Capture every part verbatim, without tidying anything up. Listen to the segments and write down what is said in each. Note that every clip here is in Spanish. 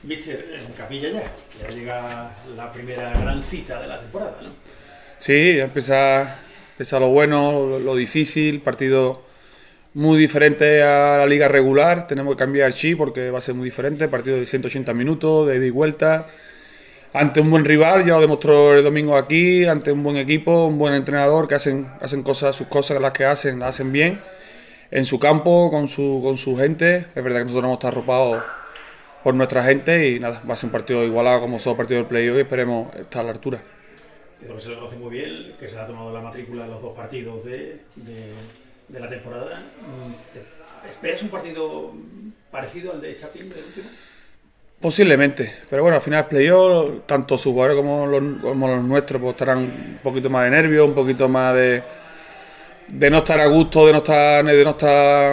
Mister, en Capilla ya, ya llega la primera gran cita de la temporada, ¿no? Sí, empieza, empieza lo bueno, lo, lo difícil, partido muy diferente a la liga regular, tenemos que cambiar el chip porque va a ser muy diferente, partido de ciento ochenta minutos, de ida y vuelta, ante un buen rival, ya lo demostró el domingo aquí, ante un buen equipo, un buen entrenador que hacen, hacen cosas, sus cosas, las que hacen, las hacen bien, en su campo, con su, con su gente. Es verdad que nosotros hemos estado arropados por nuestra gente y nada, va a ser un partido igualado como son los partidos del playoff y esperemos estar a la altura. Creo que se lo conoce muy bien, que se le ha tomado la matrícula en los dos partidos de, de, de la temporada. ¿Te ¿Esperas un partido parecido al de Chapin del último? Posiblemente, pero bueno, al final el playoff, tanto sus jugadores como los, como los nuestros, pues estarán un poquito más de nervios, un poquito más de, de no estar a gusto, de no estar, de no estar,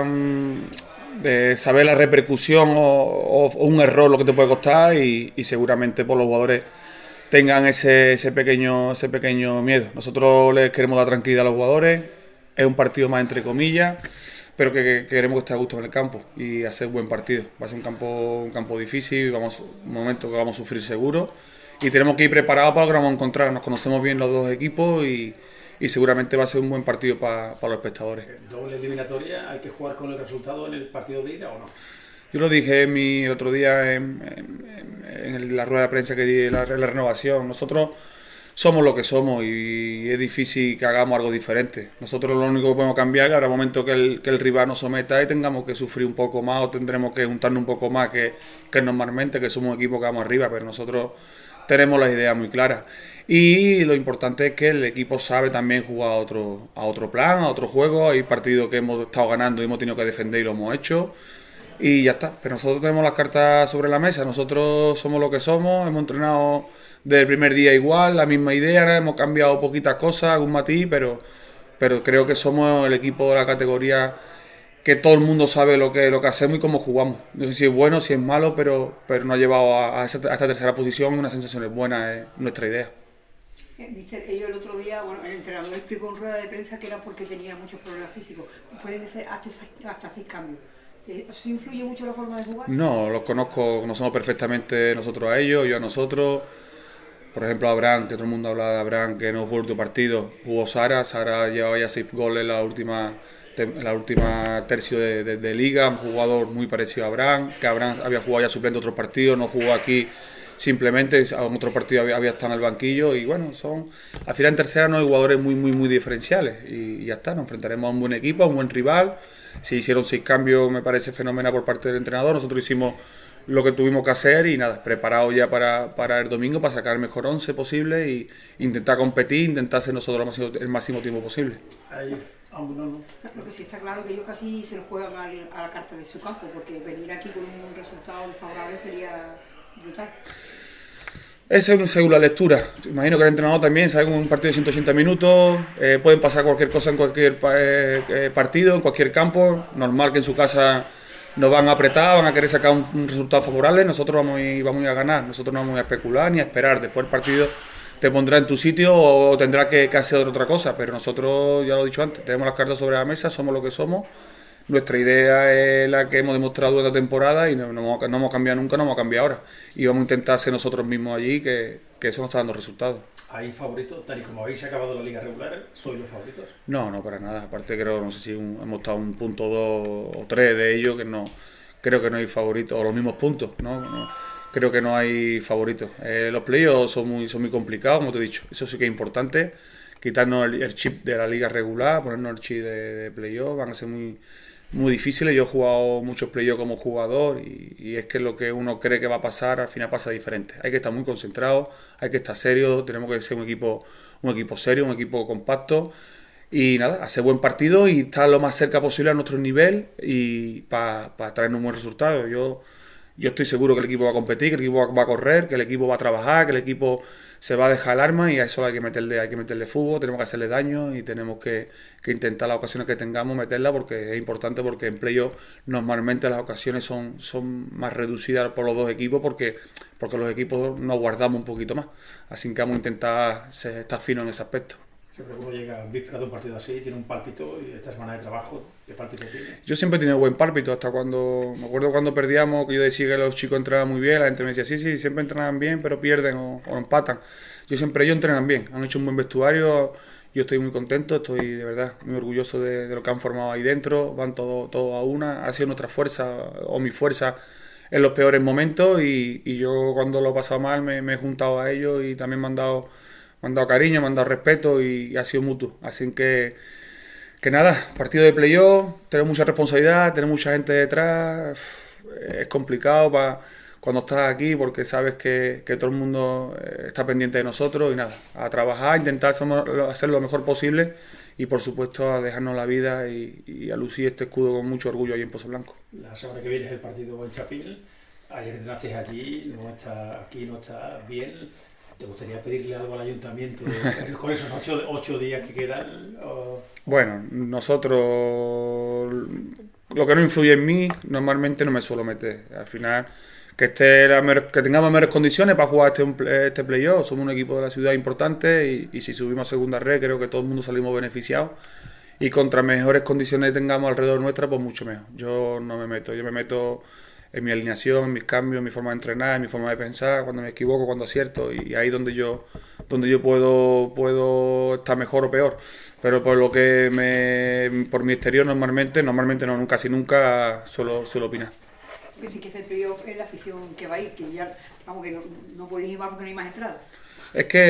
de saber la repercusión o, o, o un error lo que te puede costar y, y seguramente por los jugadores tengan ese, ese pequeño, ese pequeño miedo. Nosotros les queremos dar tranquilidad a los jugadores, es un partido más entre comillas, pero que, que queremos que esté a gusto en el campo y hacer un buen partido. Va a ser un campo, un campo difícil, vamos, un momento que vamos a sufrir seguro y tenemos que ir preparados para lo que vamos a encontrar. Nos conocemos bien los dos equipos y, y seguramente va a ser un buen partido para, para los espectadores. ¿Doble eliminatoria? ¿Hay que jugar con el resultado en el partido de ida o no? Yo lo dije en mi, el otro día en, en, en la rueda de prensa que di en la, en la renovación. Nosotros somos lo que somos y es difícil que hagamos algo diferente. Nosotros lo único que podemos cambiar es que habrá momentos que el, que el rival nos someta y tengamos que sufrir un poco más o tendremos que juntarnos un poco más que, que normalmente, que somos un equipo que vamos arriba, pero nosotros tenemos las ideas muy claras. Y lo importante es que el equipo sabe también jugar a otro, a otro plan, a otro juego. Hay partidos que hemos estado ganando y hemos tenido que defender y lo hemos hecho. Y ya está, pero nosotros tenemos las cartas sobre la mesa, nosotros somos lo que somos, hemos entrenado desde el primer día igual, la misma idea, hemos cambiado poquitas cosas, algún matiz, pero, pero creo que somos el equipo de la categoría que todo el mundo sabe lo que, lo que hacemos y cómo jugamos. No sé si es bueno, si es malo, pero, pero nos ha llevado a, a, esa, a esta tercera posición, una sensación buena, es nuestra idea. Eh, Mister, ellos el otro día, bueno, el entrenador explicó en rueda de prensa que era porque tenía muchos problemas físicos, pueden hacer hasta, hasta seis cambios. ¿Eso influye mucho en la forma de jugar? No, los conozco, conocemos perfectamente nosotros a ellos, yo a nosotros. Por ejemplo, Abraham, que todo el mundo habla de Abraham, que no jugó el último partido, jugó Sara, Sara llevaba ya seis goles en la última, en la última tercio de, de, de liga, un jugador muy parecido a Abraham, que Abraham había jugado ya suplente otros partidos, no jugó aquí simplemente, en otro partido había, había estado en el banquillo y bueno, son al final en tercera no hay jugadores muy muy muy diferenciales y, y ya está, nos enfrentaremos a un buen equipo, a un buen rival. Si hicieron seis cambios me parece fenomenal por parte del entrenador, nosotros hicimos lo que tuvimos que hacer y nada, preparado ya para, para el domingo, para sacar el mejor once posible y intentar competir, intentar ser nosotros el máximo, el máximo tiempo posible. Ahí, no, no. Lo que sí está claro que ellos casi se lo juegan al, a la carta de su campo, porque venir aquí con un resultado desfavorable sería brutal. Esa es según la lectura. Imagino que el entrenador también sabe que un partido de ciento ochenta minutos, eh, pueden pasar cualquier cosa en cualquier eh, partido, en cualquier campo. Normal que en su casa nos van a apretar, van a querer sacar un, un resultado favorable. Nosotros vamos a, ir, vamos a ir a ganar, nosotros no vamos a especular ni a esperar. Después el partido te pondrá en tu sitio o tendrá que, que hacer otra cosa. Pero nosotros, ya lo he dicho antes, tenemos las cartas sobre la mesa, somos lo que somos. Nuestra idea es la que hemos demostrado durante la temporada y no, no, no hemos cambiado nunca, no hemos cambiado ahora. Y vamos a intentar ser nosotros mismos allí, que, que eso nos está dando resultados. ¿Hay favoritos? Tal y como habéis acabado la liga regular, ¿sois los favoritos? No, no, para nada. Aparte creo, no sé si un, hemos estado un punto dos o tres de ellos, que no creo que no hay favoritos, o los mismos puntos, ¿no? no creo que no hay favoritos. Eh, los playoffs son muy, son muy complicados, como te he dicho. Eso sí que es importante. Quitarnos el, el chip de la liga regular, ponernos el chip de, de playoff, van a ser muy... muy difíciles. Yo he jugado muchos playoffs como jugador y, y es que lo que uno cree que va a pasar al final pasa diferente. Hay que estar muy concentrado, hay que estar serio, tenemos que ser un equipo, un equipo serio, un equipo compacto y nada, hacer buen partido y estar lo más cerca posible a nuestro nivel y para pa traernos un buen resultado. Yo Yo estoy seguro que el equipo va a competir, que el equipo va a correr, que el equipo va a trabajar, que el equipo se va a dejar el arma y a eso hay que meterle, hay que meterle fútbol, tenemos que hacerle daño y tenemos que, que intentar las ocasiones que tengamos meterlas porque es importante, porque en playoff normalmente las ocasiones son, son más reducidas por los dos equipos porque, porque los equipos nos guardamos un poquito más. Así que vamos a intentar estar finos en ese aspecto. Siempre que uno llega a vísperas de un partido así, tiene un pálpito, y esta semana de trabajo, ¿qué pálpito tiene? Yo siempre he tenido buen pálpito, hasta cuando, me acuerdo cuando perdíamos, que yo decía que los chicos entrenaban muy bien, la gente me decía, sí, sí, siempre entrenan bien, pero pierden o, o empatan. Yo siempre, ellos entrenan bien, han hecho un buen vestuario, yo estoy muy contento, estoy de verdad muy orgulloso de, de lo que han formado ahí dentro, van todos todo a una, ha sido nuestra fuerza, o mi fuerza, en los peores momentos, y, y yo cuando lo he pasado mal me, me he juntado a ellos y también me han dado... Me han dado cariño, me han dado respeto y ha sido mutuo. Así que, que nada, partido de playoff, tenemos mucha responsabilidad, tenemos mucha gente detrás. Es complicado para cuando estás aquí porque sabes que, que todo el mundo está pendiente de nosotros y nada, a trabajar, a intentar hacer lo mejor posible y por supuesto a dejarnos la vida y, y a lucir este escudo con mucho orgullo ahí en Pozo Blanco. La semana que viene es el partido en Chapil. Ayer entrenaste allí, no está aquí, no está bien. ¿Te gustaría pedirle algo al ayuntamiento con esos ocho, ocho días que quedan? O... Bueno, nosotros, lo que no influye en mí, normalmente no me suelo meter. Al final, que, esté la, que tengamos mejores condiciones para jugar este, este playoff, somos un equipo de la ciudad importante y, y si subimos a segunda red creo que todo el mundo salimos beneficiados. Y contra mejores condiciones tengamos alrededor nuestra, pues mucho mejor. Yo no me meto, yo me meto... en mi alineación, en mis cambios, en mi forma de entrenar, en mi forma de pensar, cuando me equivoco, cuando acierto, y ahí donde yo donde yo puedo puedo estar mejor o peor. Pero por lo que me por mi exterior normalmente, normalmente no, casi nunca suelo, suelo opinar. Que sí que es el playoff es la afición que va a ir, que ya, vamos, que no, no podéis ir más porque no hay más entradas. Es que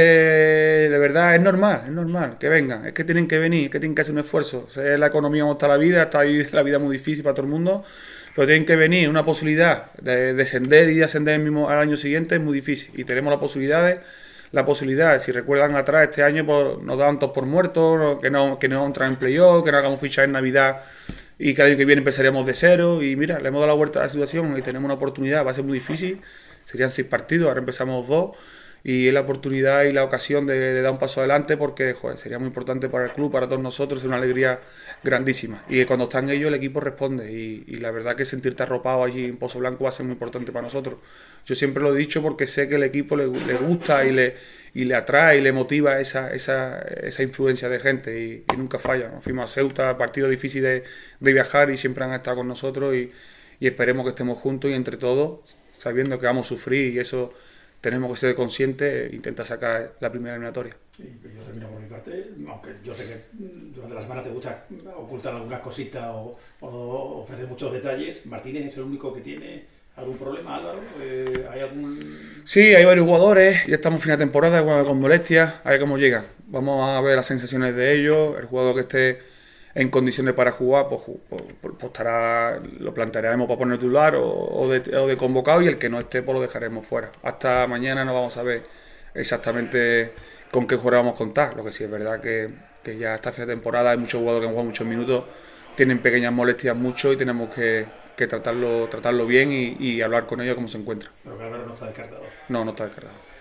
de verdad es normal, es normal que vengan, es que tienen que venir, es que tienen que hacer un esfuerzo. O sea, la economía como está la vida, está ahí la vida muy difícil para todo el mundo, pero tienen que venir, una posibilidad de descender y de ascender mismo al año siguiente es muy difícil. Y tenemos la posibilidad, la posibilidad, si recuerdan atrás, este año pues, nos daban todos por muertos, que no, que no entran en playoff, que no hagamos fichas en Navidad y que el año que viene empezaríamos de cero. Y mira, le hemos dado la vuelta a la situación y tenemos una oportunidad, va a ser muy difícil, serían seis partidos, ahora empezamos dos. Y es la oportunidad y la ocasión de, de dar un paso adelante porque joder, sería muy importante para el club, para todos nosotros, es una alegría grandísima. Y cuando están ellos el equipo responde y, y la verdad que sentirte arropado allí en Pozo Blanco va a ser muy importante para nosotros. Yo siempre lo he dicho porque sé que el equipo le, le gusta y le, y le atrae y le motiva esa, esa, esa influencia de gente y, y nunca falla. Nos fuimos a Ceuta, partido difícil de, de viajar y siempre han estado con nosotros y, y esperemos que estemos juntos y entre todos, sabiendo que vamos a sufrir y eso... tenemos que ser conscientes e intentar sacar la primera eliminatoria. Sí, yo termino por mi parte, aunque yo sé que durante la semana te gusta ocultar algunas cositas o, o ofrecer muchos detalles. Martínez es el único que tiene algún problema, Álvaro. Eh, ¿Hay algún...? Sí, hay varios jugadores, ya estamos en fin de temporada, con molestias, a ver cómo llegan. Vamos a ver las sensaciones de ellos, el jugador que esté en condiciones para jugar, pues, pues, pues estará, lo plantearemos para poner titular o, o, de, o de convocado y el que no esté pues lo dejaremos fuera. Hasta mañana no vamos a ver exactamente con qué jugador vamos a contar. Lo que sí es verdad que, que ya esta fin de temporada hay muchos jugadores que han jugado muchos minutos, tienen pequeñas molestias mucho y tenemos que, que tratarlo, tratarlo bien y, y hablar con ellos cómo se encuentra. Pero que Álvaro no está descartado. No, no está descartado.